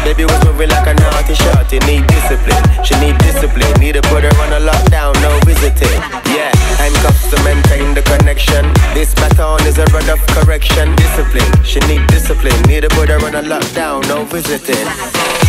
Baby was moving like a naughty shorty. Need discipline, she need discipline. Need to put her on a lockdown, no visiting. Yeah, handcuffs to maintain the connection. This baton is a rod of correction. Discipline, she need discipline. Need to put her on a lockdown, no visiting.